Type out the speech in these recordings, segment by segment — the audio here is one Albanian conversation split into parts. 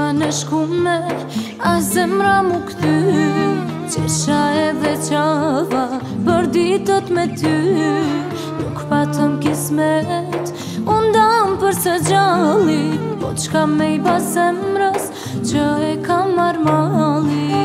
në shkume, a zemra mu këty, qesha edhe qava për ditët me ty. Nuk patëm kismet, unë dam për së gjalli, po qka me i ba zemrës që e kam marmali.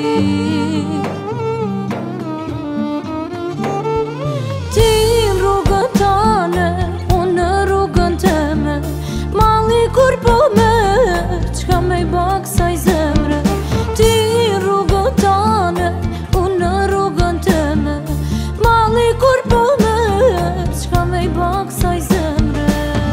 Ti në rrugën tane, unë në rrugën teme, mali kur po me, qka me i ba kësaj zemre. Ti në rrugën tane, unë në rrugën teme, mali kur po me, qka me i ba kësaj zemre.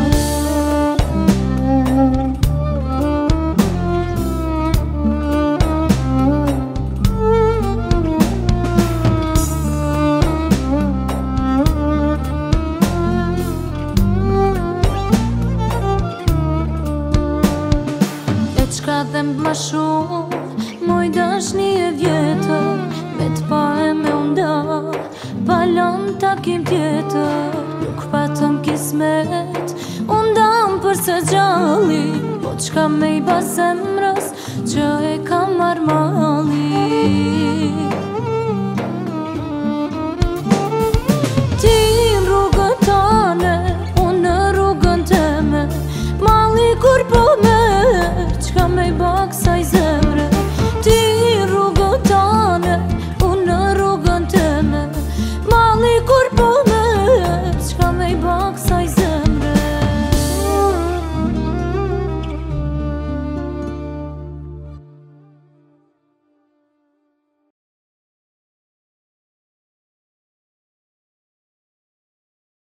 Qka dhe ma shumë, moj dashni e vjetër, me t'pa e me unda, palon takim tjetër. Nuk patëm kismet, undam për së gjalli, po qka me i ba zemrës që e kam marmali.